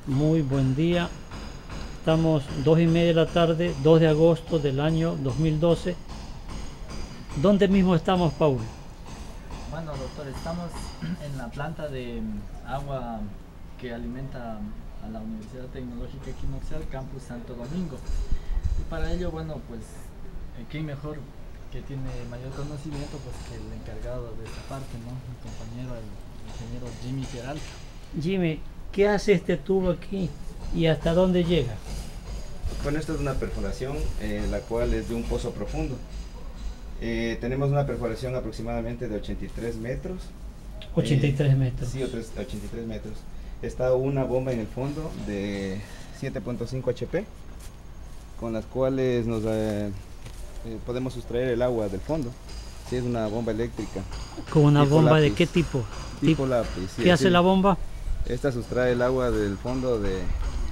Muy buen día. Estamos 2:30 de la tarde, 2 de agosto del año 2012. ¿Dónde mismo estamos, Paul? Bueno, doctor, estamos en la planta de agua que alimenta a la Universidad Tecnológica Equinoccial, Campus Santo Domingo. Y para ello, bueno, pues, ¿quién mejor que tiene mayor conocimiento pues que el encargado de esta parte, ¿no? Mi compañero, el ingeniero Jimmy Peralta. Jimmy, ¿qué hace este tubo aquí y hasta dónde llega? Bueno, esta es una perforación, la cual es de un pozo profundo. Tenemos una perforación aproximadamente de 83 metros. 83 metros. Sí, 83 metros. Está una bomba en el fondo de 7.5 HP, con las cuales nos podemos sustraer el agua del fondo. Sí, es una bomba eléctrica. ¿Con una tipo bomba lápiz. de qué tipo? Tipo lápiz. Sí, ¿Qué hace la bomba? Esta sustrae el agua del fondo de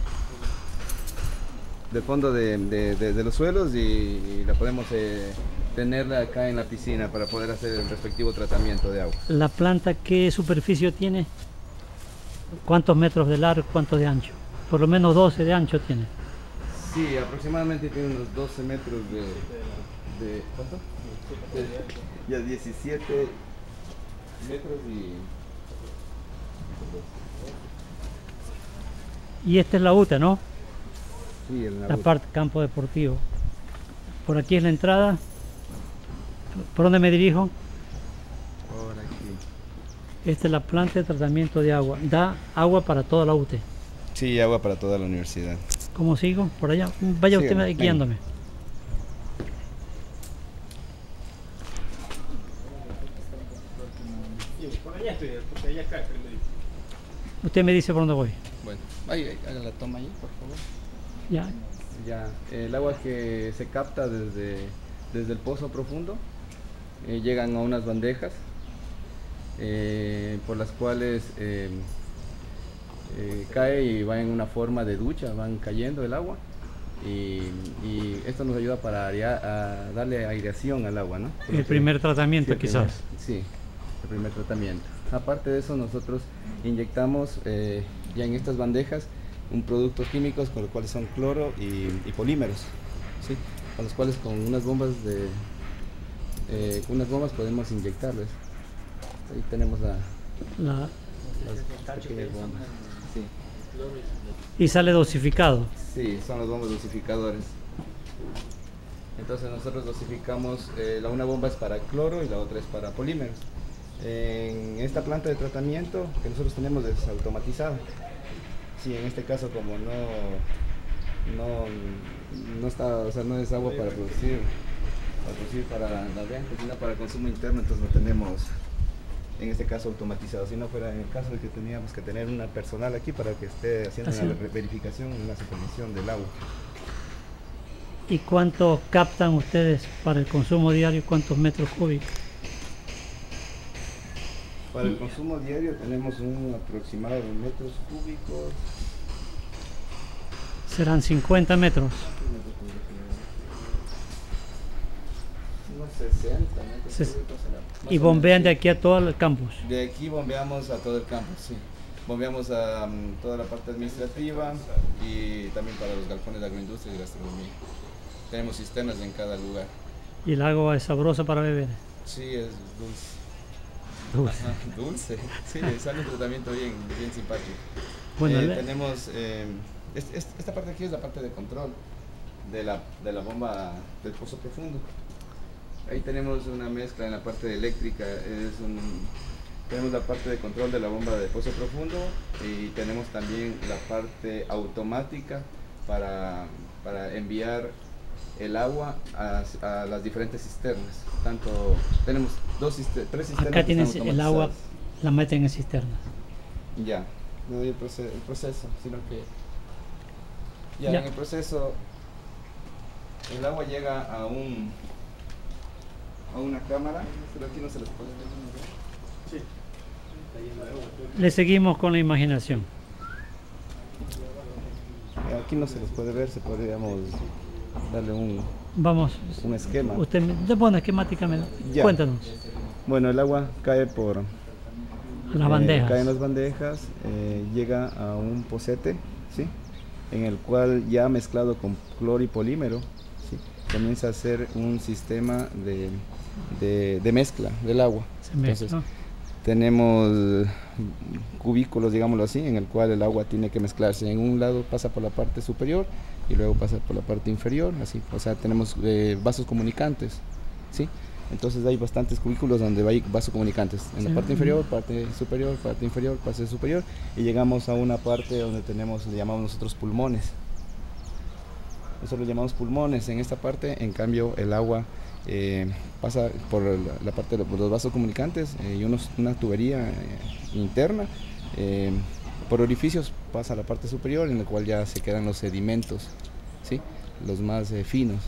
los suelos y la podemos tenerla acá en la piscina para poder hacer el respectivo tratamiento de agua. ¿La planta qué superficie tiene? ¿Cuántos metros de largo, cuántos de ancho? Por lo menos 12 de ancho tiene. Sí, aproximadamente tiene unos 12 metros de ¿cuánto? Ya 17 metros Y esta es la UTA, ¿no? sí, en La parte campo deportivo. Por aquí es la entrada. ¿Por dónde me dirijo? por aquí. Esta es la planta de tratamiento de agua. Da agua para toda la UTE. Sí, agua para toda la universidad. ¿Cómo sigo? Por allá. Vaya usted Sígueme, guiándome. Usted me dice por dónde voy. Bueno, ahí, haga la toma ahí, por favor. Ya. Ya, el agua que se capta desde el pozo profundo llegan a unas bandejas por las cuales cae y va en una forma de ducha, van cayendo el agua y esto nos ayuda para a darle aireación al agua, ¿no? El primer tratamiento, Sí, quizás. sí, el primer tratamiento. Aparte de eso, nosotros inyectamos ya en estas bandejas productos químicos con los cuales son cloro y polímeros, ¿sí? Con los cuales con unas bombas podemos inyectarles. Ahí tenemos las pequeñas bombas. Sí. Y sale dosificado. Sí, son los bombas dosificadores. Entonces nosotros dosificamos, una bomba es para cloro y la otra es para polímeros. En esta planta de tratamiento que nosotros tenemos es automatizada. Sí, en este caso como no está, o sea, no es agua para producir para la venta, sino para consumo interno, entonces no tenemos en este caso automatizado. Si no fuera en el caso de que teníamos que tener una personal aquí para que esté haciendo una verificación y una supervisión del agua. ¿Y cuánto captan ustedes para el consumo diario? ¿Cuántos metros cúbicos? Para el consumo diario tenemos un aproximado de metros cúbicos. Serán 50 metros. Unos 60 metros cúbicos. Y bombean de aquí a todo el campus. De aquí bombeamos a todo el campus, sí. Bombeamos a toda la parte administrativa y también para los galpones de agroindustria y gastronomía. Tenemos cisternas en cada lugar. ¿Y el agua es sabrosa para beber? Sí, es dulce. Dulce. Ajá, dulce. Sí, sale un tratamiento bien simpático. Bueno, tenemos esta parte aquí es la parte de control de la bomba del pozo profundo. Ahí tenemos una mezcla en la parte eléctrica, tenemos la parte de control de la bomba de pozo profundo y tenemos también la parte automática para enviar el agua a las diferentes cisternas. Tenemos tres cisternas. acá tienes el agua, la meten en cisternas. Ya, no doy el proceso, sino que ya en el proceso el agua llega a una cámara, pero aquí no se les puede ver. Sí. Le seguimos con la imaginación. Aquí no se les puede ver, podríamos darle un esquema. Usted, bueno, esquemáticamente, Ya. cuéntanos. Bueno, el agua cae por Las bandejas. Cae en las bandejas, llega a un pocete, ¿sí? En el cual ya mezclado con cloro y polímero, ¿sí? Comienza a hacer un sistema de mezcla del agua. Entonces, tenemos cubículos, digámoslo así, en el cual el agua tiene que mezclarse. En un lado pasa por la parte superior y luego pasa por la parte inferior, así. O sea, tenemos vasos comunicantes, ¿sí? Entonces hay bastantes cubículos donde hay vasos comunicantes. En la parte inferior, parte superior, parte inferior, parte superior. Y llegamos a una parte donde tenemos, le llamamos nosotros pulmones. Nosotros lo llamamos pulmones. En esta parte, en cambio, el agua pasa por la parte de los vasos comunicantes y una tubería interna. Por orificios pasa a la parte superior, en la cual ya se quedan los sedimentos, ¿sí? Los más finos.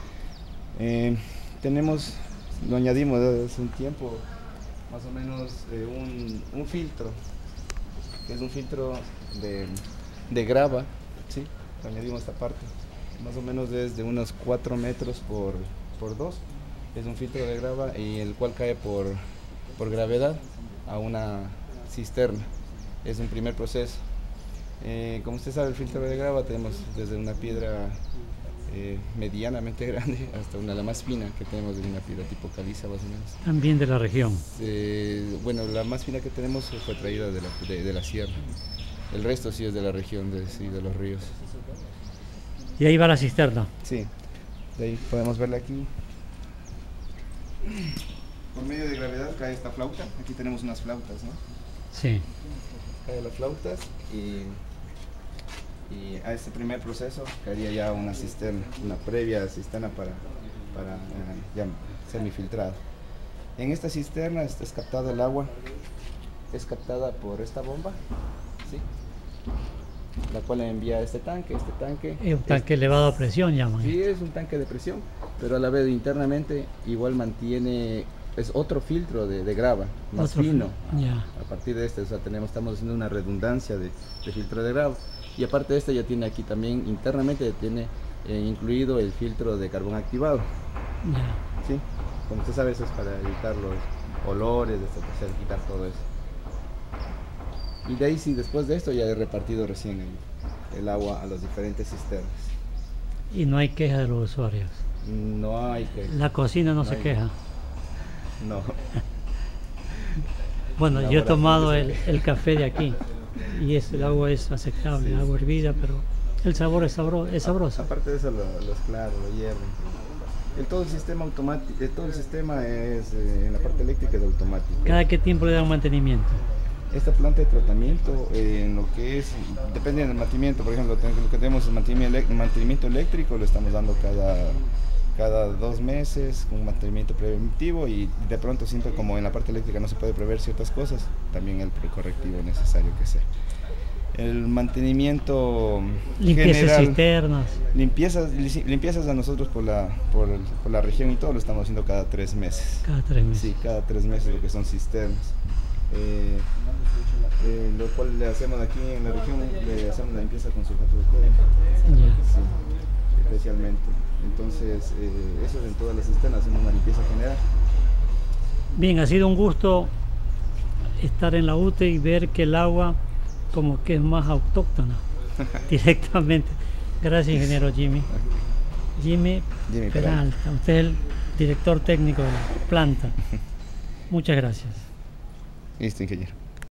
Lo añadimos hace un tiempo, más o menos un filtro, que es un filtro de grava, ¿sí? Lo añadimos esta parte, más o menos desde unos 4 metros por 2, es un filtro de grava y el cual cae por gravedad a una cisterna. Es un primer proceso. Como usted sabe, el filtro de grava tenemos desde una piedra medianamente grande hasta la más fina que tenemos, de una piedra tipo caliza más o menos. También de la región. Bueno, la más fina que tenemos fue traída de la sierra. El resto sí es de la región, de los ríos. Y ahí va la cisterna. Sí, de ahí podemos verla aquí. Por medio de gravedad cae esta flauta. Aquí tenemos unas flautas, ¿no? Sí. Cae las flautas y a este primer proceso caería ya una cisterna, una previa cisterna para ya semifiltrado. En esta cisterna es captada el agua, es captada por esta bomba, ¿sí? La cual envía a este tanque. Es un tanque elevado a presión, llaman. Sí, es un tanque de presión, pero a la vez internamente igual mantiene, es otro filtro de grava, más fino. Ya. A partir de este, o sea, estamos haciendo una redundancia de filtro de grava. Y aparte de este ya tiene aquí también internamente tiene incluido el filtro de carbón activado. Ya. ¿Sí? Como usted sabe, eso es para evitar los olores, quitar todo eso. Y de ahí sí, después de esto ya he repartido recién el agua a las diferentes cisternas. Y no hay queja de los usuarios. No hay queja. La cocina no se queja. No. Bueno, yo he tomado el café de aquí y el agua es aceptable, sí. Agua hervida, pero el sabor es sabroso. Aparte de eso, los claros, lo hierven. Todo el sistema automático, todo el sistema es, en la parte eléctrica es automático. ¿Cada qué tiempo le dan mantenimiento? Esta planta de tratamiento, en lo que es, depende del mantenimiento, por ejemplo, lo que tenemos es mantenimiento eléctrico, lo estamos dando cada 2 meses, un mantenimiento preventivo, y de pronto siempre, como en la parte eléctrica no se puede prever ciertas cosas, también el correctivo necesario que sea. El mantenimiento limpiezas cisternas. Limpiezas a nosotros por la región y todo lo estamos haciendo cada 3 meses. Cada 3 meses. Sí, cada 3 meses lo que son cisternas. Lo cual le hacemos aquí en la región, le hacemos la limpieza con sulfato de cobre. Sí, especialmente. Entonces, eso es en todas las cisternas, hacemos una limpieza general. Bien, ha sido un gusto estar en la UTE y ver que el agua como que es más autóctona directamente. Gracias, ingeniero Jimmy. Jimmy Peralta, usted es el director técnico de la planta. Muchas gracias. Listo, ingeniero.